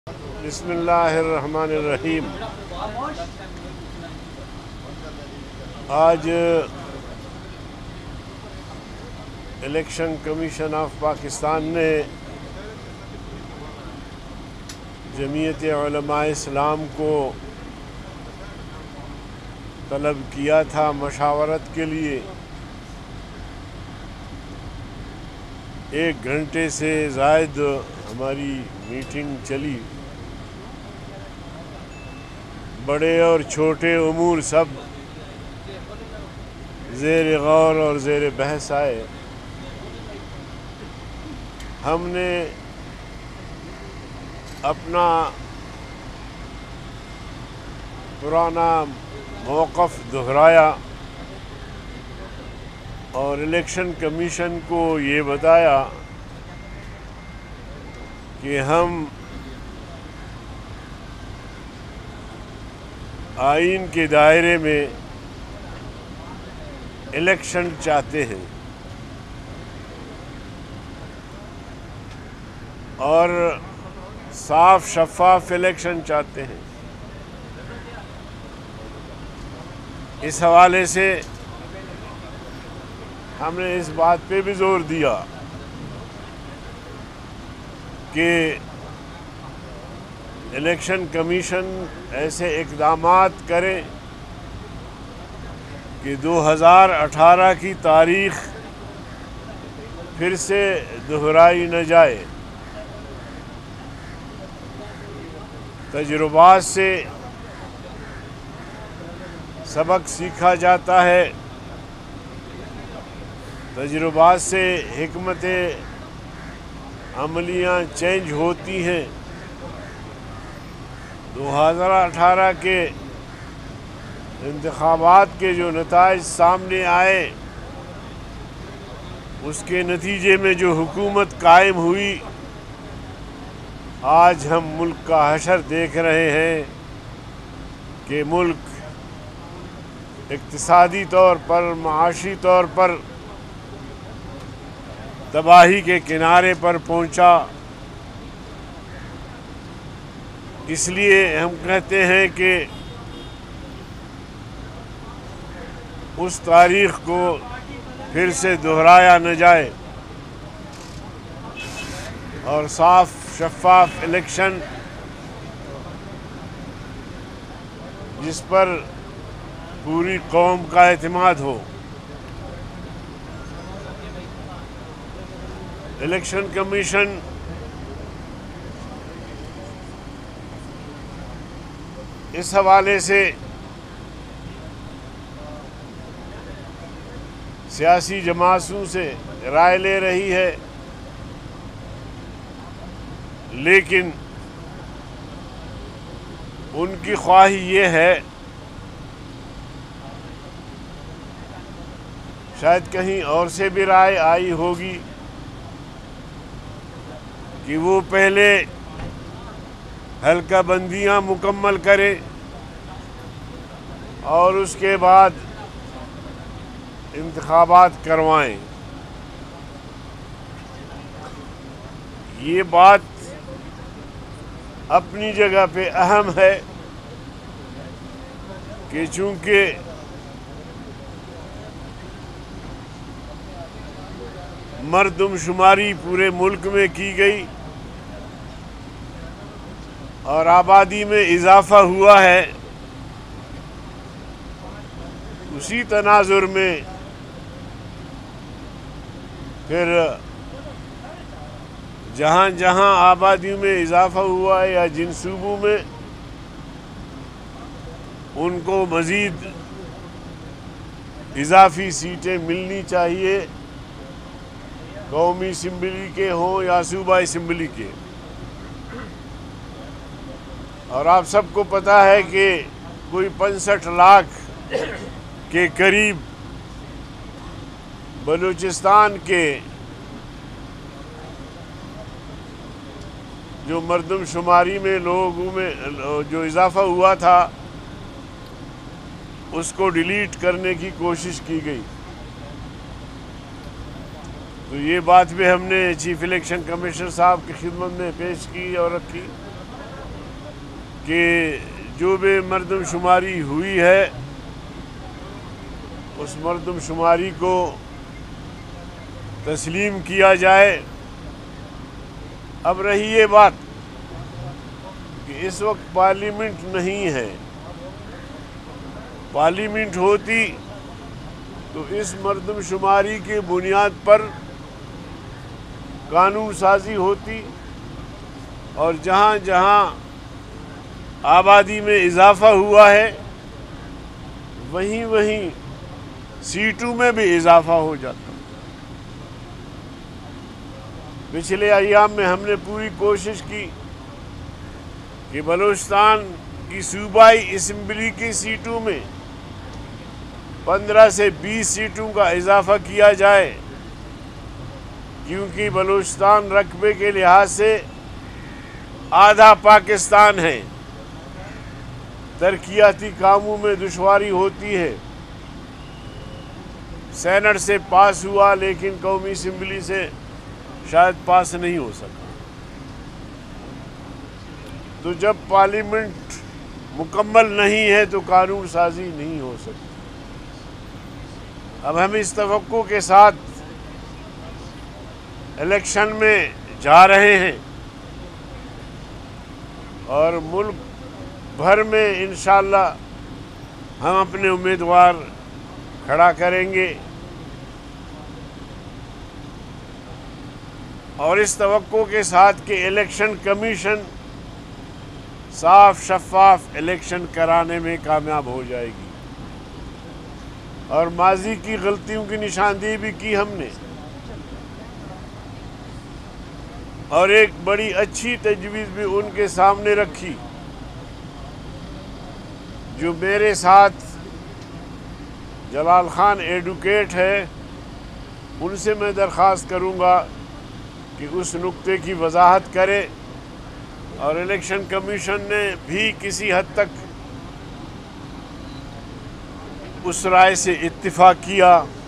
بسم اللہ الرحمن الرحیم۔ آج الیکشن کمیشن آف پاکستان نے جمعیت علماء اسلام کو طلب کیا تھا مشاورت کے لیے۔ 1 گھنٹے سے زائد ہماری میٹنگ چلی۔ بڑے اور چھوٹے امور سب زیر غور اور زیر بحث آئے۔ ہم نے اپنا پرانا موقف دہرایا اور الیکشن کمیشن کو یہ بتایا کہ ہم آئین کے دائرے میں الیکشن چاہتے ہیں اور صاف شفاف الیکشن چاہتے ہیں۔ اس حوالے سے ہم نے اس بات پہ بھی زور دیا کہ الیکشن کمیشن ایسے اقدامات کرے کہ 2018 کی تاریخ پھر سے دہرائی نہ جائے۔ تجربات سے سبق سیکھا جاتا ہے، تجربات سے حکمت عملیاں چینج ہوتی ہیں۔ 2018 کے انتخابات کے جو نتائج سامنے آئے، اس کے نتیجے میں جو حکومت قائم ہوئی، آج ہم ملک کا حشر دیکھ رہے ہیں کہ ملک اقتصادی طور پر، معاشی طور پر تباہی کے کنارے پر پہنچا۔ اس لیے ہم کہتے ہیں کہ اس تاریخ کو پھر سے دہرایا نہ جائے اور صاف شفاف الیکشن جس پر پوری قوم کا اعتماد ہو۔ الیکشن کمیشن اس حوالے سے سیاسی جماعتوں سے رائے لے رہی ہے، لیکن ان کی خواہی یہ ہے، شاید کہیں اور سے بھی رائے آئی ہوگی، کہ وہ پہلے حلقہ بندیاں مکمل کرے اور اس کے بعد انتخابات کروائیں۔ یہ بات اپنی جگہ پہ اہم ہے کہ چونکہ مردم شماری پورے ملک میں کی گئی اور آبادی میں اضافہ ہوا ہے، اسی تناظر میں پھر جہاں جہاں آبادی میں اضافہ ہوا ہے یا جن صوبوں میں، ان کو مزید اضافی سیٹیں ملنی چاہیے، قومی اسمبلی کے ہوں یا صوبہ اسمبلی کے۔ اور آپ سب کو پتہ ہے کہ کوئی 65 لاکھ کے قریب بلوچستان کے جو مردم شماری میں لوگوں میں جو اضافہ ہوا تھا، اس کو ڈیلیٹ کرنے کی کوشش کی گئی۔ تو یہ بات بھی ہم نے چیف الیکشن کمشنر صاحب کی خدمت میں پیش کی اور رکھی۔ کہ جو بھی مردم شماری ہوئی ہے اس مردم شماری کو تسلیم کیا جائے۔ اب رہی یہ بات کہ اس وقت پارلیمنٹ نہیں ہے، پارلیمنٹ ہوتی تو اس مردم شماری کی بنیاد پر قانون سازی ہوتی، اور جہاں جہاں آبادی میں اضافہ ہوا ہے وہیں وہیں سیٹوں میں بھی اضافہ ہو جاتا۔ پچھلے ایام میں ہم نے پوری کوشش کی کہ بلوچستان کی صوبائی اسمبلی کی سیٹوں میں 15 سے 20 سیٹوں کا اضافہ کیا جائے، کیونکہ بلوچستان رقبے کے لحاظ سے آدھا پاکستان ہے، ترقیاتی کاموں میں دشواری ہوتی ہے۔ سینٹ سے پاس ہوا لیکن قومی اسمبلی سے شاید پاس نہیں ہو سکا، تو جب پارلیمنٹ مکمل نہیں ہے تو قانون سازی نہیں ہو سکتی۔ اب ہم اس توقع کے ساتھ الیکشن میں جا رہے ہیں اور ملک بھر میں انشاءاللہ ہم اپنے امیدوار کھڑا کریں گے، اور اس توقع کے ساتھ کہ الیکشن کمیشن صاف شفاف الیکشن کرانے میں کامیاب ہو جائے گی۔ اور ماضی کی غلطیوں کی نشاندہی بھی کی ہم نے، اور ایک بڑی اچھی تجویز بھی ان کے سامنے رکھی۔ جو میرے ساتھ جلال خان ایڈوکیٹ ہے، ان سے میں درخواست کروں گا کہ اس نقطے کی وضاحت کرے، اور الیکشن کمیشن نے بھی کسی حد تک اس رائے سے اتفاق کیا